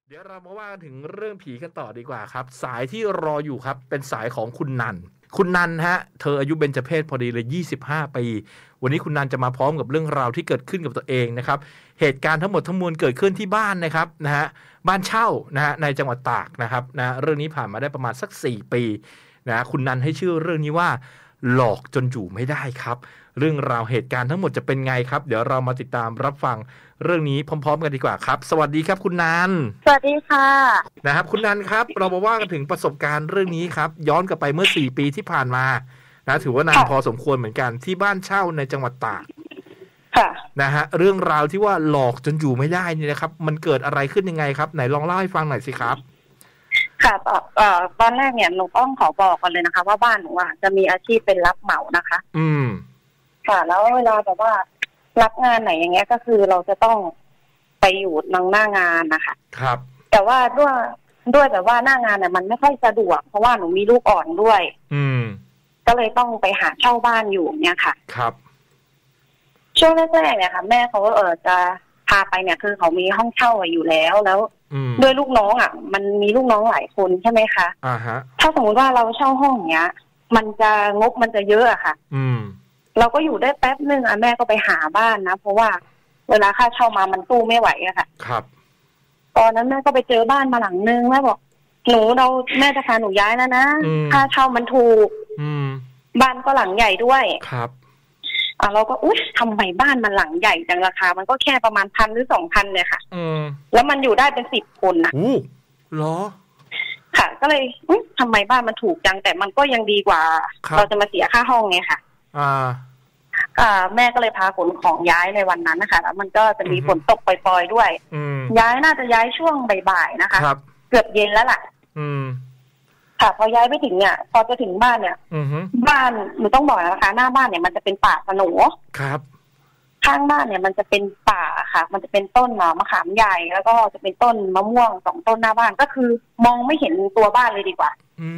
เดี๋ยวเรามาว่าถึงเรื่องผีกันต่อดีกว่าครับสายที่รออยู่ครับเป็นสายของคุณนันฮะเธออายุเบญจเพสพอดีเลย25 ปีวันนี้คุณนันจะมาพร้อมกับเรื่องราวที่เกิดขึ้นกับตัวเองนะครับเหตุการณ์ทั้งหมดทั้งมวลเกิดขึ้นที่บ้านนะครับนะฮะบ้านเช่านะฮะในจังหวัดตากนะครับนะเรื่องนี้ผ่านมาได้ประมาณสัก4 ปีนะคุณนันให้ชื่อเรื่องนี้ว่าหลอกจนอยู่ไม่ได้ครับเรื่องราวเหตุการณ์ทั้งหมดจะเป็นไงครับเดี๋ยวเรามาติดตามรับฟังเรื่องนี้พร้อมๆกันดีกว่าครับสวัสดีครับคุณนันสวัสดีค่ะนะครับคุณนันครับเรามาว่ากันถึงประสบการณ์เรื่องนี้ครับย้อนกลับไปเมื่อ4 ปีที่ผ่านมานะถือว่านานพอสมควรเหมือนกันที่บ้านเช่าในจังหวัดตากค่ะนะฮะเรื่องราวที่ว่าหลอกจนอยู่ไม่ได้นี่นะครับมันเกิดอะไรขึ้นยังไงครับไหนลองเล่าให้ฟังหน่อยสิครับค่ะตอนแรกเนี่ยหนูต้องขอบอกก่อนเลยนะคะว่าบ้านหนูจะมีอาชีพเป็นรับเหมานะคะค่ะแล้วเวลาแบบว่ารับงานไหนอย่างเงี้ยก็คือเราจะต้องไปอยู่หน้างานนะคะครับแต่ว่าด้วยแบบว่าหน้างานเนี่ยมันไม่ค่อยสะดวกเพราะว่าหนูมีลูกอ่อนด้วยก็เลยต้องไปหาเช่าบ้านอยู่เนี่ยค่ะครับช่วงแรกๆเนี่ยค่ะแม่เขาจะพาไปเนี่ยคือเขามีห้องเช่าอยู่แล้วด้วยลูกน้องมันมีลูกน้องหลายคนใช่ไหมคะถ้าสมมติว่าเราเช่าห้องเนี้ยมันจะเยอะอะค่ะเราก็อยู่ได้แป๊บนึงแม่ก็ไปหาบ้านนะเพราะว่าเวลาค่าเช่ามามันตู้ไม่ไหวอะค่ะครับตอนนั้นแม่ก็ไปเจอบ้านมาหลังนึงแม่บอกแม่จะพาหนูย้ายแล้วนะค่าเช่ามันถูกบ้านก็หลังใหญ่ด้วยครับเราก็อุ๊ยทำไมบ้านมันหลังใหญ่จังราคามันก็แค่ประมาณ1,000 หรือ 2,000เนี่ยค่ะแล้วมันอยู่ได้เป็น10 คนนะเหรอค่ะก็เลยทำไมบ้านมันถูกจังแต่มันก็ยังดีกว่าเราจะมาเสียค่าห้องไงค่ะแม่ก็เลยพาขนของย้ายในวันนั้นนะคะแล้วมันก็จะมีฝนตกปล่อยๆด้วยย้ายน่าจะย้ายช่วงบ่ายๆนะคะเกือบเย็นแล้วล่ะค่ะพอย้ายไปถึงเนี่ยพอจะถึงบ้านเนี่ยบ้านหนูต้องบอกนะคะหน้าบ้านเนี่ยมันจะเป็นป่าสนครับข้างบ้านเนี่ยมันจะเป็นป่าค่ะมันจะเป็นต้นมะขามใหญ่แล้วก็จะเป็นต้นมะม่วง2 ต้นหน้าบ้านก็คือมองไม่เห็นตัวบ้านเลยดีกว่า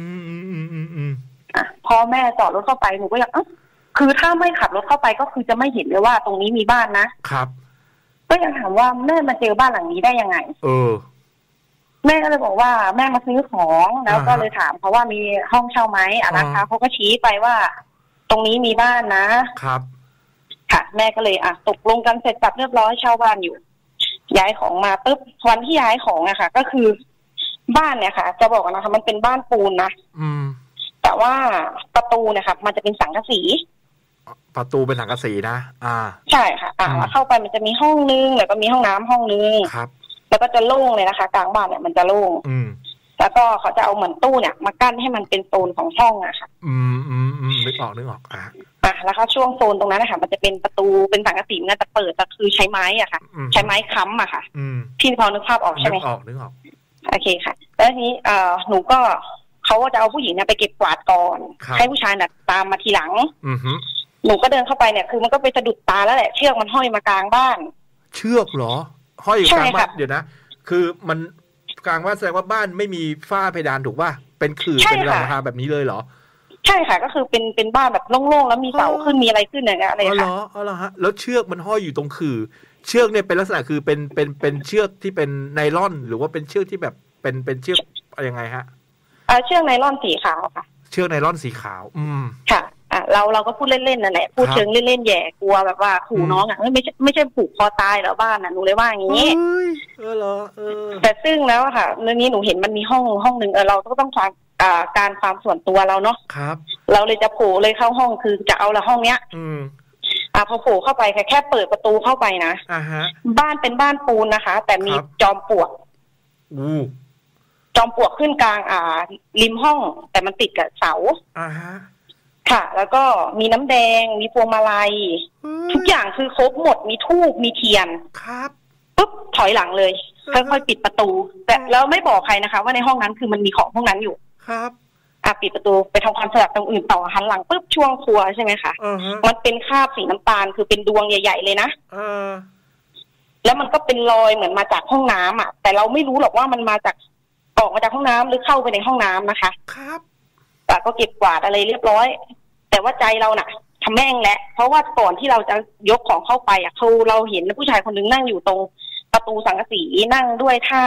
พอแม่จอดรถเข้าไปหนูก็ยังคือถ้าไม่ขับรถเข้าไปก็คือจะไม่เห็นเลยว่าตรงนี้มีบ้านนะครับก็ยังถามว่าแม่มาเจอบ้านหลังนี้ได้ยังไงแม่ก็เลยบอกว่าแม่มาซื้อของแล้วก็เลยถามเขาว่ามีห้องเช่าไหมนะคะเขาก็ชี้ไปว่าตรงนี้มีบ้านนะครับค่ะแม่ก็เลยตกลงกันเสร็จสับเรียบร้อยเช่าบ้านอยู่ย้ายของมาปุ๊บวันที่ย้ายของค่ะก็คือบ้านเนี่ยค่ะจะบอกกันนะคะมันเป็นบ้านปูนนะแต่ว่าประตูเนี่ยค่ะมันจะเป็นสังกะสีประตูเป็นสังกะสีนะใช่ค่ะแล้วเข้าไปมันจะมีห้องนึงแล้วก็มีห้องน้ำห้องนึงครับแล้วก็จะโล่งเลยนะคะกลางบ้านเนี่ยมันจะโล่งแล้วก็เขาจะเอาเหมือนตู้เนี่ยมากั้นให้มันเป็นโซนของห้องอะค่ะนึกออกแล้วก็ช่วงโซนตรงนั้นนะคะมันจะเป็นประตูเป็นสังกะสีมันจะเปิดแต่คือใช้ไม้อะค่ะใช้ไม้ค้ำอะค่ะพี่พอนึกภาพออกใช่ไหมนึกออกโอเคค่ะแล้วทีนี้หนูก็เขาจะเอาผู้หญิงเนี่ยไปเก็บกวาดก่อนให้ผู้ชายน่ะตามมาทีหลังหนูก็เดินเข้าไปเนี่ยคือมันก็ไปสะดุดตาแล้วแหละเชือกมันห้อยมากลางบ้านเชือกเหรอห้อยอยู่กลางบ้านเดี๋ยวนะคือมันกลางบ้านแสดงว่าบ้านไม่มีฝ้าเพดานถูกป่ะเป็นขื่อเป็นหลังคาแบบนี้เลยเหรอใช่ค่ะก็คือเป็นบ้านแบบโล่งๆแล้วมีเสาขึ้นมีอะไรขึ้นอย่างเงี้ยอะไรค่ะอ๋อฮะแล้วเชือกมันห้อยอยู่ตรงขื่อเชือกเนี่ยเป็นลักษณะคือเป็นเชือกที่เป็นไนล่อนหรือว่าเป็นเชือกที่แบบเป็นเชือกอะไรยังไงฮะเชือกไนล่อนสีขาวค่ะเชือกไนล่อนสีขาวค่ะเราก็พูดเล่นๆนั่นแหละพูดเชิงเล่นๆแย่กลัวแบบว่าขู่น้องไม่ใช่ผูกคอตายเหรอบ้านหนูเลยว่าอย่างนี้เหรอแต่ซึ่งแล้วค่ะเรื่องนี้หนูเห็นมันมีห้องนึงเราก็ต้องการความส่วนตัวเราเนาะครับเราเลยจะโผล่เลยเข้าห้องคือจะเอาละห้องเนี้ยพอโผล่เข้าไปแค่เปิดประตูเข้าไปนะบ้านเป็นบ้านปูนนะคะแต่มีจอมปลวกจอมปลวกขึ้นกลางริมห้องแต่มันติดกับเสาค่ะแล้วก็มีน้ำแดงมีพวงมาลัยทุกอย่างคือครบหมดมีธูปมีเทียนครับปุ๊บถอยหลังเลยค่อยๆปิดประตูแต่แล้วไม่บอกใครนะคะว่าในห้องนั้นคือมันมีของพวกนั้นอยู่ครับปิดประตูไปทำความสะอาดตรงอื่นต่อหันหลังปุ๊บช่วงครัวใช่ไหมคะมันเป็นคราบสีน้ำตาลคือเป็นดวงใหญ่ๆเลยนะแล้วมันก็เป็นรอยเหมือนมาจากห้องน้ำแต่เราไม่รู้หรอกว่ามันมาจากออกมาจากห้องน้ำหรือเข้าไปในห้องน้ำนะคะครับก็เก็บกวาดอะไรเรียบร้อยแต่ว่าใจเราน่ะทำแม่งแหละเพราะว่าก่อนที่เราจะยกของเข้าไปเราเห็นผู้ชายคนนึงนั่งอยู่ตรงประตูสังกะสีนั่งด้วยท่าแบบ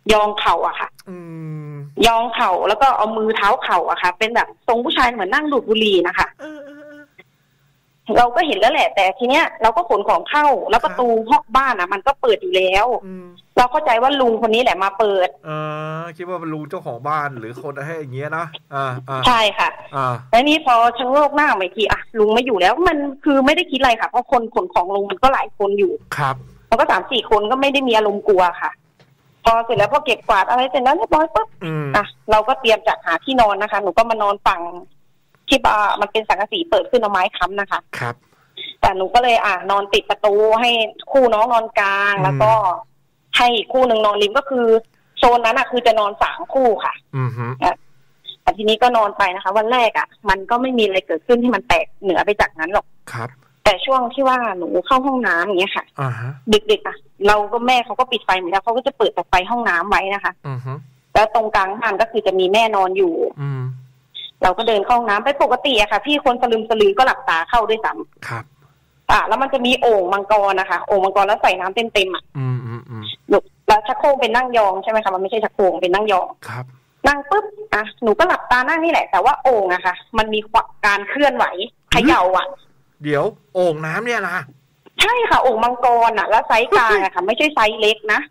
ยองเข่าอะค่ะยองเข่าแล้วก็เอามือเท้าเข่าอะค่ะเป็นแบบทรงผู้ชายเหมือนนั่งดูดบุหรี่นะคะเราก็เห็นแล้วแหละแต่ทีเนี้ยเราก็ขนของเข้าแล้วประตูห้องบ้านอะมันก็เปิดอยู่แล้วเราเข้าใจว่าลุงคนนี้แหละมาเปิดคิดว่าเป็นลุงเจ้าของบ้านหรือคนให้อย่างเงี้ยนะใช่ค่ะแล้วนี้พอชะโงกหน้ามาอีกทีอะลุงไม่อยู่แล้วมันคือไม่ได้คิดอะไรค่ะเพราะคนขนของลุงมันก็หลายคนอยู่ครับมันก็3-4 คนก็ไม่ได้มีอารมณ์กลัวค่ะพอเสร็จแล้วพอเก็บกวาดอะไรเสร็จแล้วเรียบร้อยปุ๊บเราก็เตรียมจัดหาที่นอนนะคะหนูก็มานอนฝั่งที่มันเป็นสังกะสีเปิดขึ้นเอาไม้ค้ำนะคะครับแต่หนูก็เลยนอนติดประตูให้คู่น้องนอนกลางแล้วก็ให้คู่หนึ่งนอนริมก็คือโซนนั้นคือจะนอน3 คู่ค่ะแต่ทีนี้ก็นอนไปนะคะวันแรกมันก็ไม่มีอะไรเกิดขึ้นที่มันแตกเหนือไปจากนั้นหรอกครับแต่ช่วงที่ว่าหนูเข้าห้องน้ำอย่างเงี้ยค่ะดึกๆเราก็แม่เขาก็ปิดไฟหมดแล้วเขาก็จะเปิดแต่ไฟห้องน้ำไว้นะคะแล้วตรงกลางบ้านก็คือจะมีแม่นอนอยู่เราก็เดินเข้าห้องน้ำไปปกติค่ะพี่คนสลึมสลือก็หลับตาเข้าด้วยซ้ำครับแล้วมันจะมีโอ่งมังกรนะคะโอ่งมังกรแล้วใส่น้ำเต็มแล้วชักโครกเป็นนั่งยองใช่ไหมคะมันไม่ใช่ชักโครกเป็นนั่งยองครับนั่งปุ๊บหนูก็หลับตานั่งนี่แหละแต่ว่าโอ่งค่ะมันมีการเคลื่อนไหวเขย่าเดี๋ยวโอ่งน้ำเนี่ยนะใช่ค่ะโอ่งมังกรแล้วไซส์กลางค่ะไม่ใช่ไซส์เล็กนะ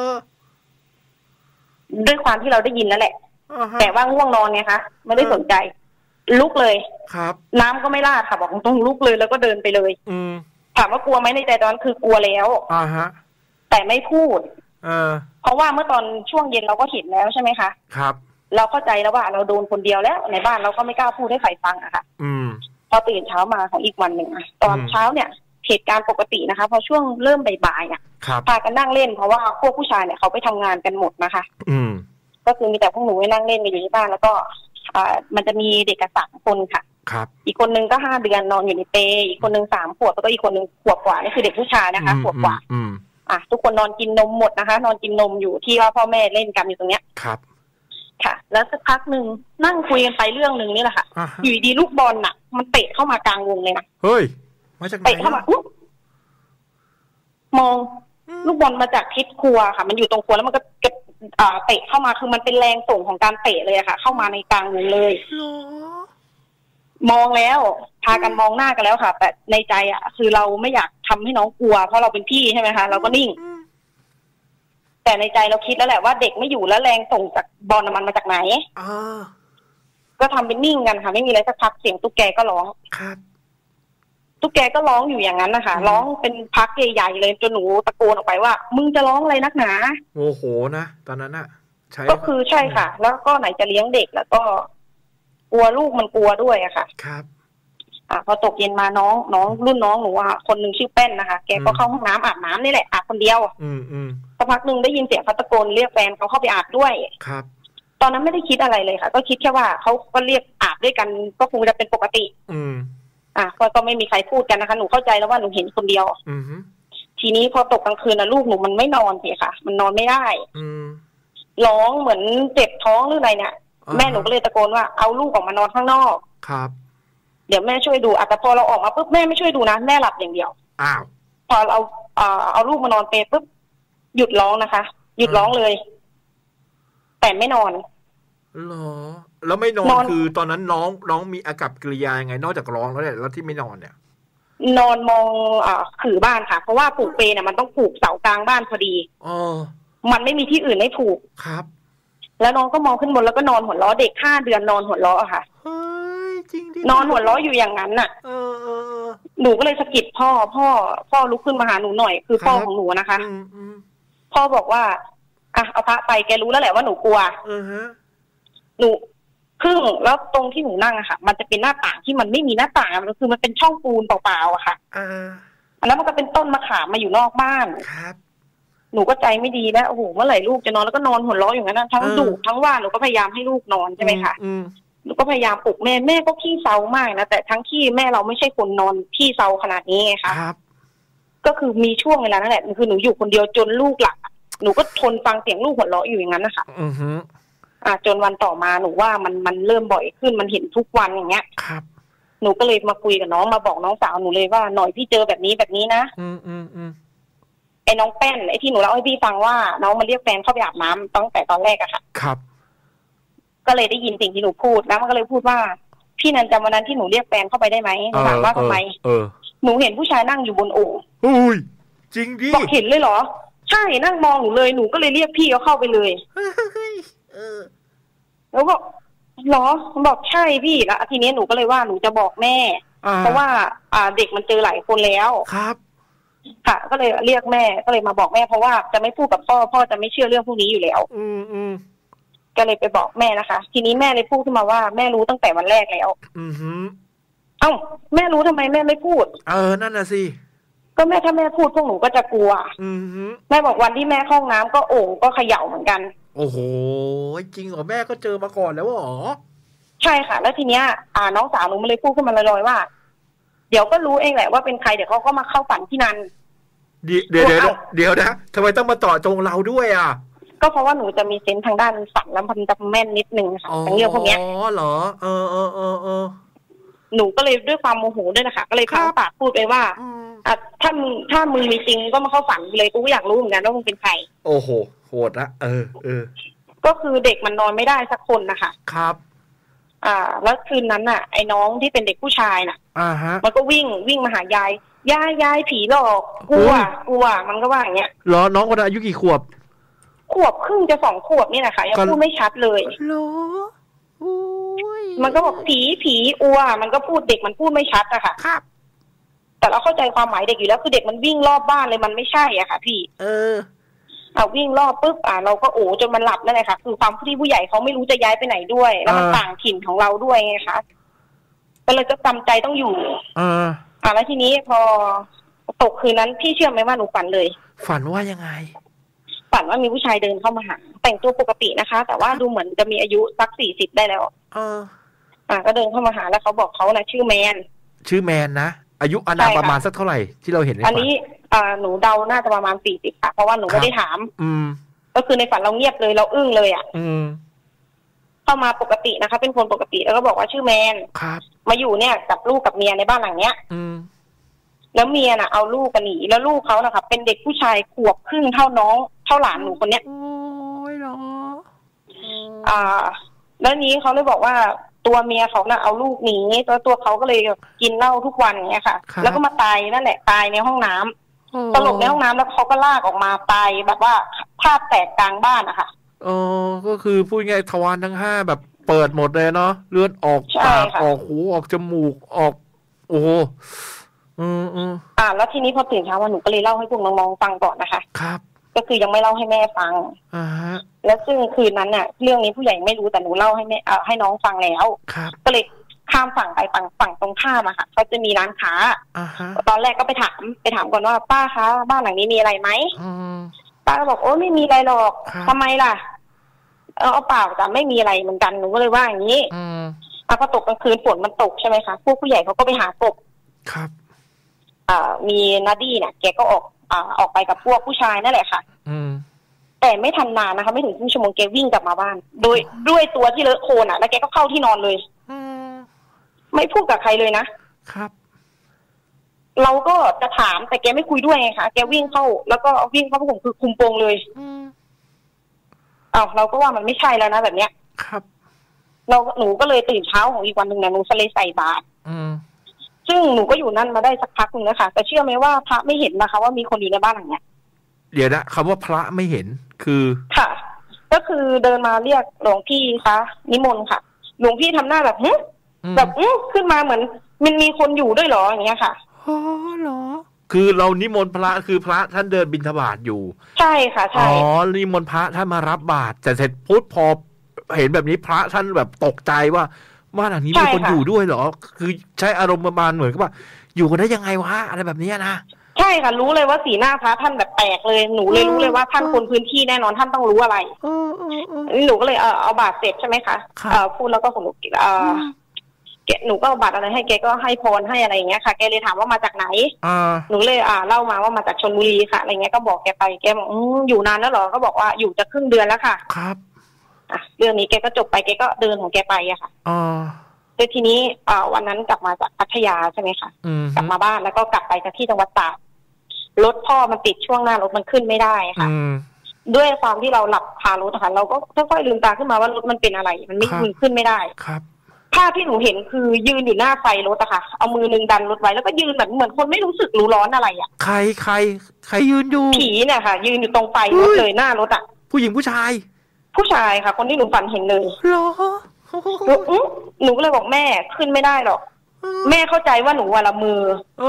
ด้วยความที่เราได้ยินแล้วแหละแต่ว่าง่วงนอนไงคะไม่ได้สนใจลุกเลยครับน้ำก็ไม่ลาดค่ะบอกต้องลุกเลยแล้วก็เดินไปเลยถามว่ากลัวไหมในใจตอนนั้นคือกลัวแล้วแต่ไม่พูดเพราะว่าเมื่อตอนช่วงเย็นเราก็เห็นแล้วใช่ไหมคะครับเราเข้าใจแล้วว่าเราโดนคนเดียวแล้วในบ้านเราก็ไม่กล้าพูดให้ใครฟังค่ะพอตื่นเช้ามาของอีกวันหนึ่งตอนเช้าเนี่ยเหตุการณ์ปกตินะคะพอช่วงเริ่มบ่ายๆพากันนั่งเล่นเพราะว่าพวกผู้ชายเนี่ยเขาไปทำงานกันหมดนะคะก็คือมีแต่พวกหนูไปนั่งเล่นกันอยู่ที่บ้านแล้วก็มันจะมีเด็กกัน3 คนค่ะอีกคนนึงก็5 เดือนนอนอยู่ในเปลอีกคนนึง3 ขวบแล้วก็อีกคนนึงขวบกว่านี่คือเด็กผู้ชายนะคะขวบกว่าทุกคนนอนกินนมหมดนะคะนอนกินนมอยู่ที่ว่าพ่อแม่เล่นกันอยู่ตรงเนี้ยครับค่ะแล้วสักพักหนึ่งนั่งคุยกันไปเรื่องนึงนี่แหละค่ะอยู่ดีลูกบอลมันเตะเข้ามากลางวงเลยนะเฮ้ยมาจากไหนเตะเข้ามามองลูกบอลมาจากทิศครัวค่ะมันอยู่ตรงครัวแล้วมันก็เตะเข้ามาคือมันเป็นแรงส่งของการเตะเลยค่ะเข้ามาในกลางวงเลยมองแล้วพากันมองหน้ากันแล้วค่ะแต่ในใจคือเราไม่อยากทำให้น้องกลัวเพราะเราเป็นพี่ใช่ไหมคะเราก็นิ่งแต่ในใจเราคิดแล้วแหละว่าเด็กไม่อยู่แล้วแรงส่งจากบอลมันมาจากไหนก็ทำเป็นนิ่งกันค่ะไม่มีอะไรสักพักเสียงตุ๊กแกก็ร้องครับตุ๊กแกก็ร้องอยู่อย่างนั้นนะคะร้องเป็นพักใหญ่ๆเลยจนหนูตะโกนออกไปว่ามึงจะร้องอะไรนักหนาโอ้โหนะตอนนั้นก็คือใช่ค่ะแล้วก็ไหนจะเลี้ยงเด็กแล้วก็กลัวลูกมันกลัวด้วยอะค่ะครับพอตกเย็นมาน้องรุ่นน้องหนูคนนึงชื่อแป้นนะคะแกก็เข้าห้องน้ำอาบน้ำนี่แหละอาบคนเดียวสักพักนึงได้ยินเสียงเขาตะโกนเรียกแฟนเขาเข้าไปอาบด้วยครับตอนนั้นไม่ได้คิดอะไรเลยค่ะก็คิดแค่ว่าเขาก็เรียกอาบด้วยกันก็คงจะเป็นปกติก็ไม่มีใครพูดกันนะคะหนูเข้าใจแล้วว่าหนูเห็นคนเดียวทีนี้พอตกกลางคืนลูกหนูมันไม่นอนสิค่ะมันนอนไม่ได้ร้องเหมือนเจ็บท้องหรืออะไรเนี่ยแม่หนูก็เลยตะโกนว่าเอาลูกออกมานอนข้างนอกครับเดี๋ยวแม่ช่วยดูแต่พอเราออกมาปุ๊บแม่ไม่ช่วยดูนะแม่หลับอย่างเดียวพอเราเอาลูกมานอนเปรย์ปุ๊บหยุดร้องนะคะหยุดร้องเลยแต่ไม่นอนหรอแล้วไม่นอนคือตอนนั้นน้องมีอากับกิริยายังไงนอกจากร้องแล้วเนี่ยแล้วที่ไม่นอนเนี่ยนอนมองขื่อบ้านค่ะเพราะว่าผูกเปรย์เนี่ยมันต้องผูกเสากลางบ้านพอดีมันไม่มีที่อื่นให้ผูกครับแล้วน้องก็มองขึ้นบนแล้วก็นอนหัวเราะเด็ก5 เดือนนอนหัวเราะค่ะเฮ้ยจริงดินอนหัวเราะอยู่อย่างนั้นน่ะหนูก็เลยสะกิดพ่อลุกขึ้นมาหาหนูหน่อยคือพ่อของหนูนะคะพ่อบอกว่าเอาพระไปแกรู้แล้วแหละว่าหนูกลัวหนูครึ่งแล้วตรงที่หนูนั่งค่ะมันจะเป็นหน้าต่างที่มันไม่มีหน้าต่างมันคือมันเป็นช่องปูนเปล่าๆค่ะแล้วมันก็เป็นต้นมะขามมาอยู่นอกบ้านครับหนูก็ใจไม่ดีแล้วโอ้โหเมื่อไหร่ลูกจะนอนแล้วก็นอนหัวเราะอย่างนั้นทั้งดุทั้งว่าหนูก็พยายามให้ลูกนอนใช่ไหมคะหนูก็พยายามปลุกแม่ก็ขี้เซามากนะแต่ทั้งที่แม่เราไม่ใช่คนนอนขี้เซาขนาดนี้ไงคะก็คือมีช่วงเวลานั่นแหละคือหนูอยู่คนเดียวจนลูกหลับหนูก็ทนฟังเสียงลูกหัวเราะอยู่อย่างนั้นนะคะจนวันต่อมาหนูว่ามันเริ่มบ่อยขึ้นมันเห็นทุกวันอย่างเงี้ยครับหนูก็เลยมาคุยกับน้องมาบอกน้องสาวหนูเลยว่าหน่อยพี่เจอแบบนี้นะไอ้น้องแป้นไอ้ที่หนูเล่าให้พี่ฟังว่าน้องมาเรียกแฟนเข้าไปอาบน้ำตั้งแต่ตอนแรกอะค่ะครับก็เลยได้ยินสิ่งที่หนูพูดแล้วมันก็เลยพูดว่าพี่นันจำวันนั้นที่หนูเรียกแฟนเข้าไปได้ไหมหนูถามว่าทำไมหนูเห็นผู้ชายนั่งอยู่บนโอ่งอุ้ยจริงดิบอกเห็นเลยเหรอใช่นั่งมองหนูเลยหนูก็เลยเรียกพี่เขาเข้าไปเลยแล้วบอกเหรอบอกใช่พี่แล้วทีนี้หนูก็เลยว่าหนูจะบอกแม่เพราะว่าเด็กมันเจอหลายคนแล้วครับค่ะก็เลยเรียกแม่ก็เลยมาบอกแม่เพราะว่าจะไม่พูดกับพ่อจะไม่เชื่อเรื่องพวกนี้อยู่แล้วก็เลยไปบอกแม่นะคะทีนี้แม่เลยพูดขึ้นมาว่าแม่รู้ตั้งแต่วันแรกแล้วเอ้าแม่รู้ทำไมแม่ไม่พูดนั่นน่ะสิก็แม่ถ้าแม่พูดพวกหนูก็จะกลัวแม่บอกวันที่แม่เข้าห้องน้ำก็โอ่งก็เขย่าเหมือนกันโอ้โหจริงเหรอแม่ก็เจอมาก่อนแล้วเหรอใช่ค่ะแล้วทีเนี้ยน้องสาวหนูมันเลยพูดขึ้นมาลอยๆว่าเดี๋ยวก็รู้เองแหละว่าเป็นใครเดี๋ยวเขาก็มาเข้าฝันที่นันเดี๋ยวนะทำไมต้องมาต่อจงเราด้วยอ่ะก็เพราะว่าหนูจะมีเซนส์ทางด้านฝันแล้วมันจะแม่นนิดนึงค่ะทั้งเรื่องพวกเนี้ยอ๋อเหรอหนูก็เลยด้วยความโมโหด้วยนะคะก็เลยพังปากพูดไปว่าถ้ามึงมีจริงก็มาเข้าฝันเลยกูก็อยากรู้เหมือนกันว่ามึงเป็นใครโอ้โหโหดนะก็คือเด็กมันนอนไม่ได้สักคนนะคะครับแล้วคืนนั้นน่ะไอ้น้องที่เป็นเด็กผู้ชายน่ะมันก็วิ่งมาหายายผีหลอกกลัวมันก็ว่าอย่างเงี้ยเหรอน้องคนนั้นอายุกี่ขวบครึ่งจะ2 ขวบนี่แหละค่ะยังพูดไม่ชัดเลยเหรอมันก็บอกผีอัวมันก็พูดเด็กมันพูดไม่ชัดอะค่ะครับแต่เราเข้าใจความหมายเด็กอยู่แล้วคือเด็กมันวิ่งรอบบ้านเลยมันไม่ใช่อะค่ะพี่วิ่งรอบปุ๊บเราก็โอ้จนมันหลับนั่นแหละค่ะคือความที่ผู้ใหญ่เขาไม่รู้จะย้ายไปไหนด้วยแล้วมันต่างถิ่นของเราด้วยไงคะก็เลยจะจำใจต้องอยู่แล้วทีนี้พอตกคืนนั้นพี่เชื่อไหมว่าหนูฝันเลยฝันว่ายังไงฝันว่ามีผู้ชายเดินเข้ามาหาแต่งตัวปกตินะคะแต่ว่าดูเหมือนจะมีอายุสัก40ได้แล้วก็เดินเข้ามาหาแล้วเขาบอกเขานะชื่อแมนนะอายุอานามประมาณสักเท่าไหร่ที่เราเห็นในฝันอันนี้หนูเดาน่าจะประมาณ40ค่ะเพราะว่าหนูไม่ได้ถามก็คือในฝันเราเงียบเลยเราอึ้งเลยเข้ามาปกตินะคะเป็นคนปกติแล้วก็บอกว่าชื่อแมนมาอยู่เนี่ยกับลูกกับเมียในบ้านหลังเนี้ยแล้วเมียน่ะเอาลูกกันหนีแล้วลูกเขานะคะเป็นเด็กผู้ชายขวบครึ่งเท่าหลานหนูคนเนี้ยโอ้ยเหรอแล้วนี้เขาเลยบอกว่าตัวเมียเขาน่ะเอาลูกหนีตัวเขาก็เลยกินเหล้าทุกวันอย่างเงี้ยค่ะแล้วก็มาตายนั่นแหละตายในห้องน้ำตลบในห้องน้ำแล้วเขาก็ลากออกมาตายแบบว่าภาพแตกกลางบ้านอะค่ะก็คือพูดง่ายทวารทั้ง5แบบเปิดหมดเลยเนาะเลือดออกปากออกหูออกจมูกออกโอ้โหแล้วทีนี้พอตื่นเช้าวันหนูก็เลยเล่าให้พวกน้องๆฟังก่อนนะคะครับก็คือยังไม่เล่าให้แม่ฟังแล้วซึ่งคืนนั้นน่ะเรื่องนี้ผู้ใหญ่ไม่รู้แต่หนูเล่าให้แม่ให้น้องฟังแล้วก็เลยข้ามฝั่งไปฝั่งตรงข้ามอะค่ะเขาจะมีร้านค้าตอนแรกก็ไปถามก่อนว่าป้าคะบ้านหลังนี้มีอะไรไหมป้าก็บอกโอ้ไม่มีอะไรหรอกทำไมล่ะเอาเปล่าแต่ไม่มีอะไรเหมือนกันหนูก็เลยว่าอย่างนี้พอตกกลางคืนฝนมันตกใช่ไหมคะพวกผู้ใหญ่เขาก็ไปหากบครับมีนาดี้เนี่ยแกก็ออกไปกับพวกผู้ชายนั่นแหละค่ะแต่ไม่ทันนานนะคะไม่ถึงครึ่งชั่วโมงแกวิ่งกลับมาบ้านด้วยตัวที่เลอะโคลนแล้วแกก็เข้าที่นอนเลยไม่พูดกับใครเลยนะครับเราก็จะถามแต่แกไม่คุยด้วยไงคะแกวิ่งเข้าแล้วก็วิ่งเข้าผมคือคุมโปงเลยเราก็ว่ามันไม่ใช่แล้วนะแบบเนี้ยครับหนูก็เลยตื่นเช้าของอีกวันหนึ่งเนี่ยหนูเลยใส่บาตรซึ่งหนูก็อยู่นั่นมาได้สักพักนึงนะคะแต่เชื่อไหมว่าพระไม่เห็นนะคะว่ามีคนอยู่ในบ้านหลังเนี้ยเดี๋ยวนะคำว่าพระไม่เห็นคือค่ะก็คือเดินมาเรียกหลวงพี่คะนิมนต์ค่ะหลวงพี่ทำหน้าแบบแบบขึ้นมาเหมือนมันมีคนอยู่ด้วยเหรออย่างเงี้ยค่ะอ๋อเหรอคือเรานิมนต์พระคือพระท่านเดินบิณฑบาตอยู่ใช่ค่ะใช่นิมนต์พระท่านมารับบาตรแต่เสร็จพุทธพอเห็นแบบนี้พระท่านแบบตกใจว่าบ้านหลังนี้มีคนอยู่ด้วยเหรอคือใช้อารมณ์ประมาณเหมือนกับว่าอยู่กันได้ยังไงวะอะไรแบบนี้นะใช่ค่ะรู้เลยว่าสีหน้าพระท่านแบบแปลกเลยหนูเลยรู้เลยว่าท่านคนพื้นที่แน่นอนท่านต้องรู้อะไรหนูก็เลยเอาบาตรเสร็จใช่ไหมคะพูดแล้วก็ของหนูหนูก็เอาบาตรอะไรให้แกก็ให้พรให้อะไรอย่างเงี้ยค่ะแกเลยถามว่ามาจากไหนหนูเลยเล่ามาว่ามาจากชลบุรีค่ะอะไรเงี้ยก็บอกแกไปแกบอกอยู่นานแล้วเหรอก็บอกว่าอยู่จะครึ่งเดือนแล้วค่ะครับเรื่องนี้แกก็จบไปแกก็เดินของแกไปอะค่ะโดยทีนี้วันนั้นกลับมาจากพัทยาใช่ไหมคะกลับมาบ้านแล้วก็กลับไปที่จังหวัดตากรถพ่อมันติดช่วงหน้ารถมันขึ้นไม่ได้ค่ะด้วยความที่เราหลับคารถค่ะเราก็ค่อยๆลืมตาขึ้นมาว่ารถมันเป็นอะไรมันไม่ขึ้นไม่ได้ครับภาพที่หนูเห็นคือยืนอยู่หน้าไฟรถอะค่ะเอามือนึงดันรถไว้แล้วก็ยืนแบบเหมือนคนไม่รู้สึกรู้ร้อนอะไรอะใครยืนอยู่ผีเนี่ยค่ะยืนอยู่ตรงไฟรถเลยหน้ารถอะผู้หญิงผู้ชายค่ะคนที่หนูฝันเห็นเลยเหรอหนูก็เลยบอกแม่ขึ้นไม่ได้หรอกแม่เข้าใจว่าหนูละมือ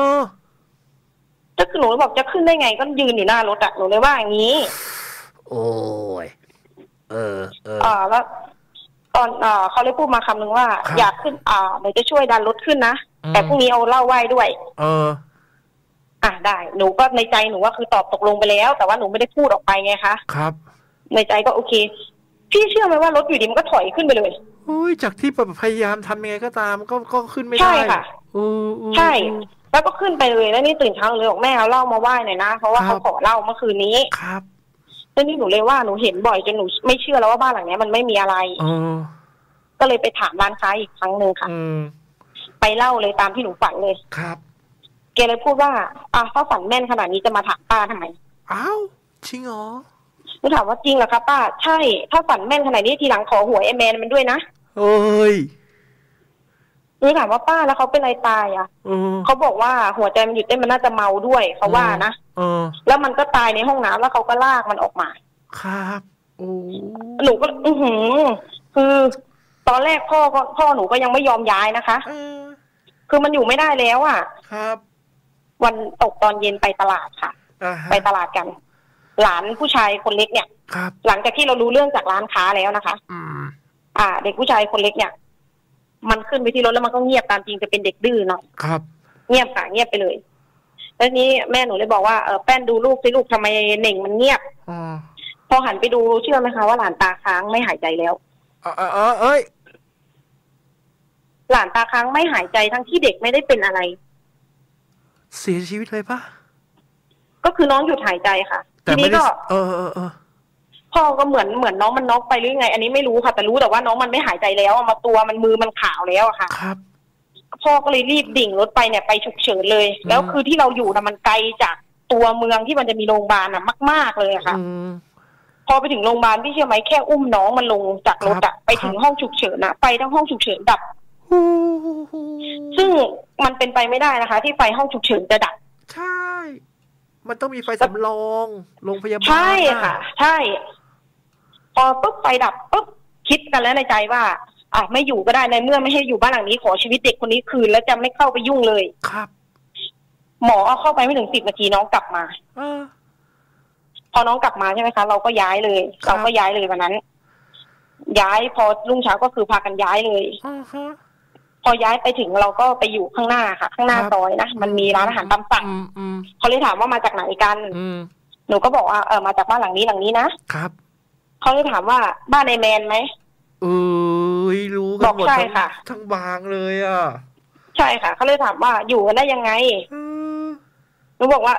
ก็คือหนูบอกจะขึ้นได้ไงก็ยืนอยู่หน้ารถอะหนูเลยว่าอย่างนี้โอ้ยแล้วตอนเขาเลยพูดมาคำหนึ่งว่าอยากขึ้นเดี๋ยวจะช่วยดันรถขึ้นนะแต่พรุ่งนี้เอาเหล้าไหว้ด้วยได้หนูก็ในใจหนูว่าคือตอบตกลงไปแล้วแต่ว่าหนูไม่ได้พูดออกไปไงคะครับในใจก็โอเคพี่เชื่อไหมว่ารถอยู่ดีมันก็ถอยขึ้นไปเลยโอ้ยจากที่พยายามทำยังไงก็ตามก็ขึ้นไม่ได้ใช่ค่ะใช่แล้วก็ขึ้นไปเลยแล้วนี่ตื่นเช้าเลยบอกแม่เอาเหล้ามาไหว้หน่อยนะเพราะว่าเขาขอเหล้าเมื่อคืนนี้ครับแล้วนี่หนูเลยว่าหนูเห็นบ่อยจนหนูไม่เชื่อแล้วว่าบ้านหลังนี้มันไม่มีอะไรก็เลยไปถามร้านค้าอีกครั้งหนึ่งค่ะไปเล่าเลยตามที่หนูฝันเลยครับแกเลยพูดว่าถ้าฝันแม่นขนาดนี้จะมาถามป้าทำไมอ้าวจริงเหรอหนูถามว่าจริงเหรอคะป้าใช่ถ้าฝันแม่นขนาดนี้ทีหลังขอหวยไอ้แมนมันด้วยนะเอ้ยหนูถามว่าป้าแล้วเขาเป็นอะไรตายเขาบอกว่าหัวใจมันหยุดเต้นมันน่าจะเมาด้วยเขาว่านะแล้วมันก็ตายในห้องน้ำแล้วเขาก็ลากมันออกมาครับโอ้หนูก็คือตอนแรกพ่อหนูก็ยังไม่ยอมย้ายนะคะคือมันอยู่ไม่ได้แล้วอ่ะครับวันตกตอนเย็นไปตลาดค่ะไปตลาดกันหลานผู้ชายคนเล็กเนี่ยหลังจากที่เรารู้เรื่องจากร้านค้าแล้วนะคะเด็กผู้ชายคนเล็กเนี่ยมันขึ้นไปที่รถแล้วมันก็เงียบตามจริงจะเป็นเด็กดื้อเนาะครับเงียบค่ะเงียบไปเลยแล้วนี้แม่หนูเลยบอกว่าแป้นดูลูกสิลูกทำไมเหน่งมันเงียบพอหันไปดูเชื่อไหมคะว่าหลานตาค้างไม่หายใจแล้วเอ้ยหลานตาค้างไม่หายใจทั้งที่เด็กไม่ได้เป็นอะไรเสียชีวิตเลยปะก็คือน้องหยุดหายใจค่ะทีนี้ก็พ่อก็เหมือนน้องมันน็อกไปหรือไงอันนี้ไม่รู้ค่ะแต่รู้แต่ว่าน้องมันไม่หายใจแล้วมาตัวมันมือมันขาวแล้วอะค่ะครับพ่อก็เลยรีบดิ่งรถไปเนี่ยไปฉุกเฉินเลยแล้วคือที่เราอยู่นะมันไกลจากตัวเมืองที่มันจะมีโรงพยาบาลมากๆเลยค่ะพอไปถึงโรงพยาบาลพี่เชื่อไหมแค่อุ้มน้องมันลงจากรถอะไปถึงห้องฉุกเฉินนะไฟทั้งห้องฉุกเฉินดับซึ่งมันเป็นไปไม่ได้นะคะที่ไฟห้องฉุกเฉินจะดับใช่มันต้องมีไฟสำรองโรงพยาบาลใช่ค่ะใช่พอปุ๊บไฟดับปุ๊บคิดกันแล้วในใจว่าไม่อยู่ก็ได้ในเมื่อไม่ให้อยู่บ้านหลังนี้ขอชีวิตเด็กคนนี้คืนแล้วจะไม่เข้าไปยุ่งเลยครับหมอเอาเข้าไปไม่ถึง10 นาทีน้องกลับมาพอน้องกลับมาใช่ไหมคะเราก็ย้ายเลยวันนั้นย้ายพอรุ่งเช้าก็คือพากันย้ายเลยพอย้ายไปถึงเราก็ไปอยู่ข้างหน้าค่ะข้างหน้าซอยนะมันมีร้านอาหารตามสั่งเขาเลยถามว่ามาจากไหนกันหนูก็บอกว่ามาจากบ้านหลังนี้นะครับเขาเลยถามว่าบ้านไอแมนไหมรู้กันหมดทั้งบางเลยอ่ะใช่ค่ะเขาเลยถามว่าอยู่กันได้ยังไงหนูบอกว่า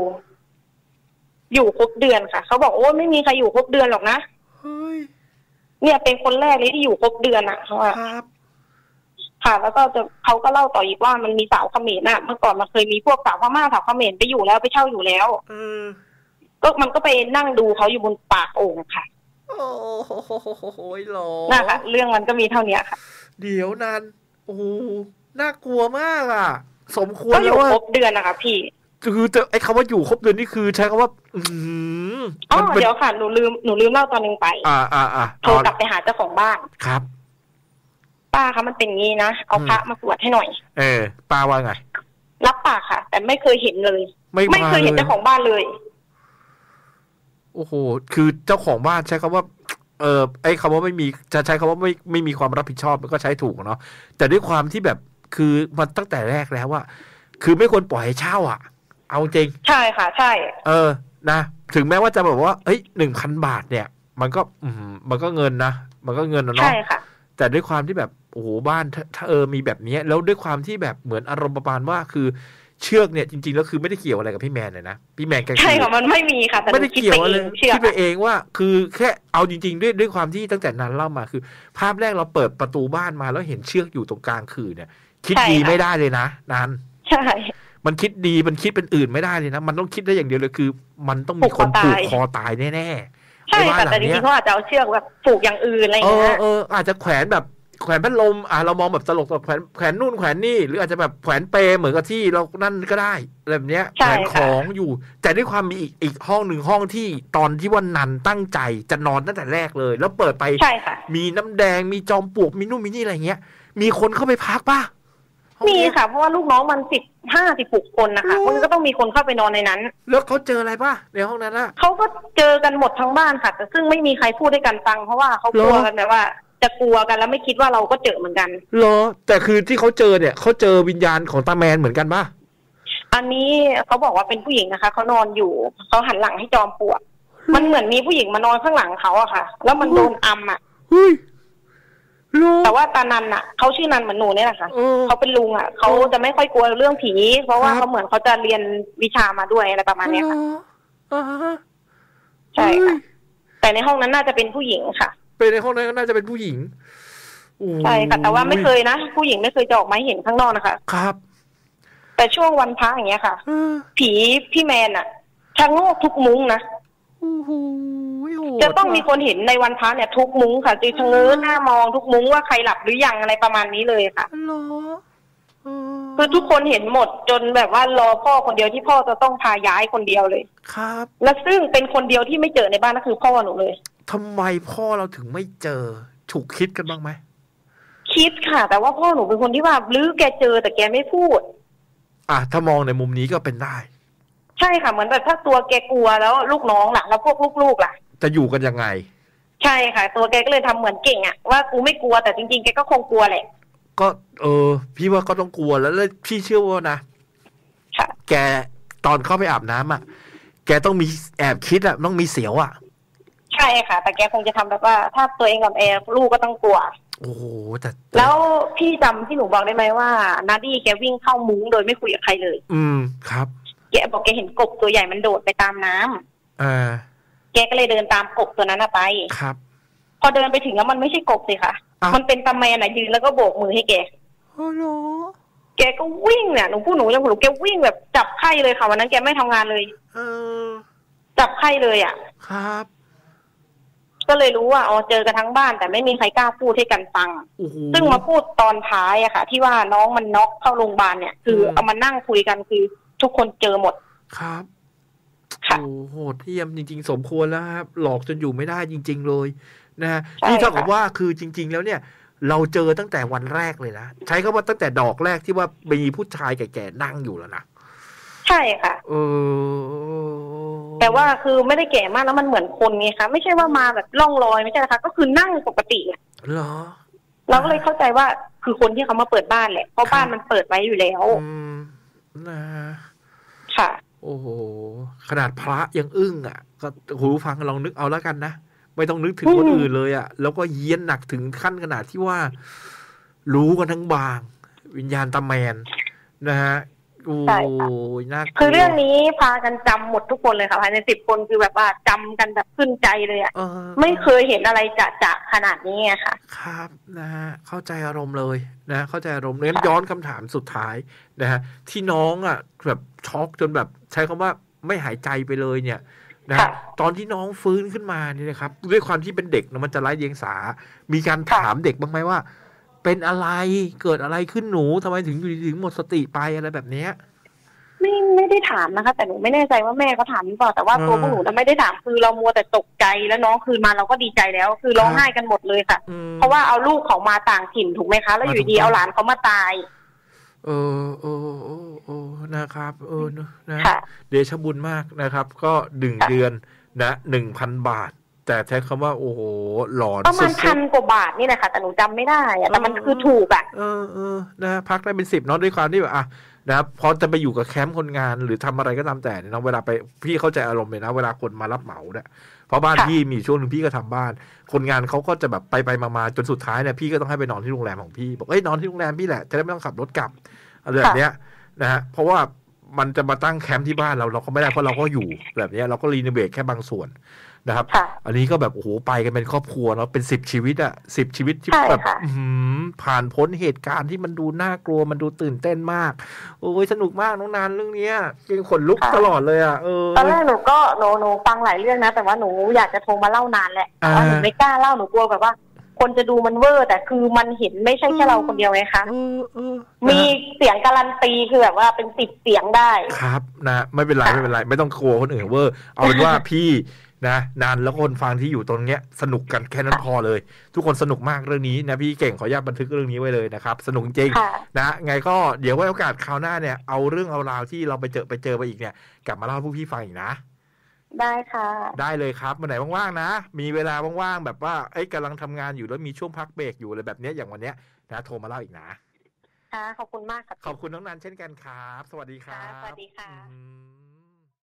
อยู่ครบเดือนค่ะเขาบอกโอ้ไม่มีใครอยู่ครบเดือนหรอกนะเนี่ยเป็นคนแรกเลยที่อยู่ครบเดือนอ่ะเขาว่าค่ะแล้วก็เขาก็เล่าต่ออีกว่ามันมีสาวเขมรน่ะเมื่อก่อนมันเคยมีพวกสาวพม่าสาวเขมรไปอยู่แล้วไปเช่าอยู่แล้วก็มันก็ไปนั่งดูเขาอยู่บนปากโอ่งค่ะโอ้โหหรอนะคะเรื่องมันก็มีเท่านี้ค่ะเดี๋ยวนานโอ้น่ากลัวมากอ่ะสมควรแล้วว่าครบเดือนนะคะพี่คือไอ้คำว่าอยู่ครบเดือนนี่คือใช้คำว่าเดี๋ยวค่ะหนูลืมเล่าตอนนึงไปโทรกลับไปหาเจ้าของบ้านครับป้าคะมันเป็นงี้นะเอาพระมาสวดให้หน่อยป้าว่าไงรับปากค่ะแต่ไม่เคยเห็นเลยไม่เคยเห็นเจ้าของบ้านเลยโอ้โหคือเจ้าของบ้านใช้คำว่าไอ้คำว่าไม่มีจะใช้คำว่าไม่มีความรับผิดชอบมันก็ใช้ถูกเนาะแต่ด้วยความที่แบบคือมันตั้งแต่แรกแล้วว่าคือไม่ควรปล่อยให้เช่าอ่ะเอาจริงใช่ค่ะใช่นะถึงแม้ว่าจะแบบว่า1,000 บาทเนี่ยมันก็เงินนะมันก็เงินนะเนาะใช่ค่ะแต่ด้วยความที่แบบโอ้โหบ้านถ้ามีแบบนี้แล้วด้วยความที่แบบเหมือนอารมณ์ประมาณว่าคือเชือกเนี่ยจริงๆแล้วคือไม่ได้เกี่ยวอะไรกับพี่แมนเลยนะพี่แมนใช่ค่ะมันไม่มีค่ะแต่ไม่ได้เกี่ยวอะไรคิดไปเองว่าคือแค่เอาจริงๆด้วยความที่ตั้งแต่นั้นเล่ามาคือภาพแรกเราเปิดประตูบ้านมาแล้วเห็นเชือกอยู่ตรงกลางคือเนี่ยคิดดีไม่ได้เลยนะนันใช่มันคิดดีมันคิดเป็นอื่นไม่ได้เลยนะมันต้องคิดได้อย่างเดียวเลยคือมันต้องมีคนผูกคอตายแน่ๆใช่ค่ะแต่จริงๆเขาอาจจะเอาเชือกแบบผูกอย่างอื่นอะไรอย่างเงี้ยอาจจะแขวนแบบแขวนพัดลมเรามองแบบตลกแขวนนู่นแขวนนี่หรืออาจจะแบบแขวนเปเหมือนกับที่เรานั่นก็ได้แบบเนี้ยแขวนของอยู่แต่ด้วยความมีอีกห้องหนึ่งห้องที่ตอนที่ว่านันตั้งใจจะนอนตั้งแต่แรกเลยแล้วเปิดไปมีน้ำแดงมีจอมปลวกมีนู่นมีนี่อะไรเงี้ยมีคนเข้าไปพักป่ะมีค่ะเพราะว่าลูกน้องมัน15-16 คนนะคะมันก็ต้องมีคนเข้าไปนอนในนั้นแล้วเขาเจออะไรป่ะในห้องนั้นเขาก็เจอกันหมดทั้งบ้านค่ะแต่ซึ่งไม่มีใครพูดให้กันฟังเพราะว่าเขากลัวกันแบบว่าจะกลัวกันแล้วไม่คิดว่าเราก็เจอเหมือนกันเหรอแต่คือที่เขาเจอเนี่ยเขาเจอวิญญาณของตาแมนเหมือนกันป่ะอันนี้เขาบอกว่าเป็นผู้หญิงนะคะเขานอนอยู่เขาหันหลังให้จอมปลวกมันเหมือนมีผู้หญิงมานอนข้างหลังเขาอะค่ะแล้วมันโดนอัมอะแต่ว่าตานันอะเขาชื่อนันเหมือนหนูเนี่ยแหละค่ะเขาเป็นลุงอะเขาจะไม่ค่อยกลัวเรื่องผีเพราะว่าเขาเหมือนเขาจะเรียนวิชามาด้วยอะไรประมาณนี้ค่ะใช่ค่ะแต่ในห้องนั้นน่าจะเป็นผู้หญิงค่ะในห้องนั้นก็น่าจะเป็นผู้หญิงใช่ค่ะแต่ว่าไม่เคยนะผู้หญิงไม่เคยจะออกมาให้เห็นข้างนอกนะคะครับแต่ช่วงวันพระอย่างเงี้ยค่ะผีพี่แมนอะชะโงกทุกมุ้งนะจะต้องมีคนเห็นในวันพระเนี่ยทุกมุ้งค่ะจะชะเง้อหน้ามองทุกมุ้งว่าใครหลับหรือยังอะไรประมาณนี้เลยค่ะคือทุกคนเห็นหมดจนแบบว่ารอพ่อคนเดียวที่พ่อจะต้องพาย้ายคนเดียวเลยครับและซึ่งเป็นคนเดียวที่ไม่เจอในบ้านก็คือพ่อหนูเลยทำไมพ่อเราถึงไม่เจอถูกคิดกันบ้างไหมคิดค่ะแต่ว่าพ่อหนูเป็นคนที่ว่าหรือแกเจอแต่แกไม่พูดถ้ามองในมุมนี้ก็เป็นได้ใช่ค่ะเหมือนแบบถ้าตัวแกกลัวแล้วลูกน้องล่ะแล้วพวกลูกๆล่ะจะอยู่กันยังไงใช่ค่ะตัวแกก็เลยทำเหมือนเก่งอะว่ากูไม่กลัวแต่จริงๆแกก็คงกลัวแหละก็พี่ว่าก็ต้องกลัวแล้วพี่เชื่อว่านะแกตอนเข้าไปอาบน้ำแกต้องมีแอบคิดต้องมีเสียวใช่ค่ะแต่แกคงจะทำแบบว่าถ้าตัวเองกับลูกก็ต้องกลัวโอ้โหแต่แล้วพี่จำที่หนูบอกได้ไหมว่านาดี้แกวิ่งเข้ามุ้งโดยไม่คุยกับใครเลยครับแกบอกแกเห็นกบตัวใหญ่มันโดดไปตามน้ำแกก็เลยเดินตามกบตัวนั้นไปครับพอเดินไปถึงแล้วมันไม่ใช่กบสิคะมันเป็นตาแมนยืนแล้วก็โบกมือให้แกโอ้โหแกก็วิ่งเนี่ยหนูพูดหนูยังหนูแกวิ่งแบบจับไข้เลยค่ะวันนั้นแกไม่ทำงานเลยจับไข้เลยครับก็เลยรู้ว่าเจอกันทั้งบ้านแต่ไม่มีใครกล้าพูดให้กันฟังซึ่งมาพูดตอนท้ายค่ะที่ว่าน้องมันน็อกเข้าโรงพยาบาลเนี่ยคือเอามานั่งคุยกันคือทุกคนเจอหมดครับโอ้โหเทียมจริงๆสมควรแล้วครับหลอกจนอยู่ไม่ได้จริงๆเลยนะฮะนี่เท่ากับว่าคือจริงๆแล้วเนี่ยเราเจอตั้งแต่วันแรกเลยนะใช้คำว่าตั้งแต่ดอกแรกที่ว่ามีผู้ชายแก่ๆนั่งอยู่แล้วนะใช่ค่ะแต่ว่าคือไม่ได้แก่มากแล้วมันเหมือนคนไงคะไม่ใช่ว่ามาแบบล่องลอยไม่ใช่นะคะก็คือนั่งปกติเหรอเราก็เลยเข้าใจว่าคือคนที่เขามาเปิดบ้านแหละเพราะบ้านมันเปิดไว้อยู่แล้วนะค่ะโอ้โหขนาดพระยังอึ้งก็หูฟังลองนึกเอาแล้วกันนะไม่ต้องนึกถึงคนอื่นเลยแล้วก็เยี้ยนหนักถึงขั้นขนาดที่ว่ารู้กันทั้งบางวิญญาณตาแมนนะฮะโอ้ยน่าคือเรื่องนี้พากันจำหมดทุกคนเลยค่ะภายใน10 คนคือแบบว่าจำกันแบบขึ้นใจเลยไม่เคยเห็นอะไรจะขนาดนี้ค่ะครับนะฮะเข้าใจอารมณ์เลยนะเข้าใจอารมณ์งั้นย้อนคำถามสุดท้ายนะฮะที่น้องแบบช็อกจนแบบใช้คำว่าไม่หายใจไปเลยเนี่ยนะตอนที่น้องฟื้นขึ้นมาเนี่ยนะครับด้วยความที่เป็นเด็กนะมันจะไร้เดียงสามีการถามเด็กบ้างไหมว่าเป็นอะไรเกิดอะไรขึ้นหนูทำไมถึงหมดสติไปอะไรแบบเนี้ยไม่ได้ถามนะคะแต่หนูไม่แน่ใจว่าแม่เขาถามหรือเปล่าแต่ว่าตัวพวกหนูไม่ได้ถามคือเรามัวแต่ตกใจแล้วน้องคืนมาเราก็ดีใจแล้วคือร้องไห้กันหมดเลยค่ะเพราะว่าเอาลูกเขามาต่างถิ่นถูกไหมคะแล้วอยู่ดีเอาหลานเขามาตายนะครับนะเดชบุญมากนะครับก็1 เดือนนะ 1,000 บาทแต่ใช้คำว่าโอ้โหหลอนประมาณ1,000 กว่าบาทนี่แหละค่ะแต่หนูจำไม่ได้แต่มันคือถูกนะพักได้เป็น10เนาะด้วยความที่แบบนะพอจะไปอยู่กับแคมป์คนงานหรือทำอะไรก็ตามแต่เนี่ยเวลาไปพี่เข้าใจอารมณ์เลยนะเวลาคนมารับเหมาเนี่ยเพราะบ้านพี่มีช่วงนึงพี่ก็ทำบ้านคนงานเขาก็จะแบบไปมาจนสุดท้ายเนี่ยพี่ก็ต้องให้ไปนอนที่โรงแรมของพี่บอกนอนที่โรงแรมพี่แหละจะได้ไม่ต้องขับรถกลับอะไรแบบเนี้ยนะฮะเพราะว่ามันจะมาตั้งแคมป์ที่บ้านเราก็ไม่ได้เพราะเราก็อยู่แบบนี้เราก็รีโนเวทแค่บางส่วนนะครับอันนี้ก็แบบโอ้โหไปกันเป็นครอบครัวเนาะเป็น10 ชีวิตอ่ะ10 ชีวิตที่แบบผ่านพ้นเหตุการณ์ที่มันดูน่ากลัวมันดูตื่นเต้นมากโอ้ยสนุกมากน้องนันเรื่องนี้เป็นขนลุกตลอดเลยอ่ะตอนแรกหนูฟังหลายเรื่องนะแต่ว่าหนูอยากจะโทรมาเล่านานแหละแต่ว่าหนูไม่กล้าเล่าหนูกลัวแบบว่าคนจะดูมันเวอร์แต่คือมันเห็นไม่ใช่แค่เราคนเดียวไงคะมีเสียงการันตีคือแบบว่าเป็น10 เสียงได้ครับนะไม่เป็นไรไม่ต้องกลัวคนอื่นเวอร์เอาเป็นว่าพี่นะนานแล้วคนฟังที่อยู่ตรงเนี้ยสนุกกันแค่นั้นพอเลยทุกคนสนุกมากเรื่องนี้นะพี่เก่งขออนุญาตบันทึกเรื่องนี้ไว้เลยนะครับสนุกจริงนะไงก็เดี๋ยวไว้โอกาสคราวหน้าเนี่ยเอาเรื่องเอาราวที่เราไปเจอไปอีกเนี่ยกลับมาเล่าให้ผู้พี่ฟังอีกนะได้ค่ะได้เลยครับวันไหนว่างๆนะมีเวลาว่างๆแบบว่ากำลังทำงานอยู่แล้วมีช่วงพักเบรกอยู่อะไรแบบนี้อย่างวันเนี้ยนะโทรมาเล่าอีกนะค่ะขอบคุณมากค่ะขอบคุณน้องนันเช่นกันครับสวัสดีครับสวัสดีค่ะ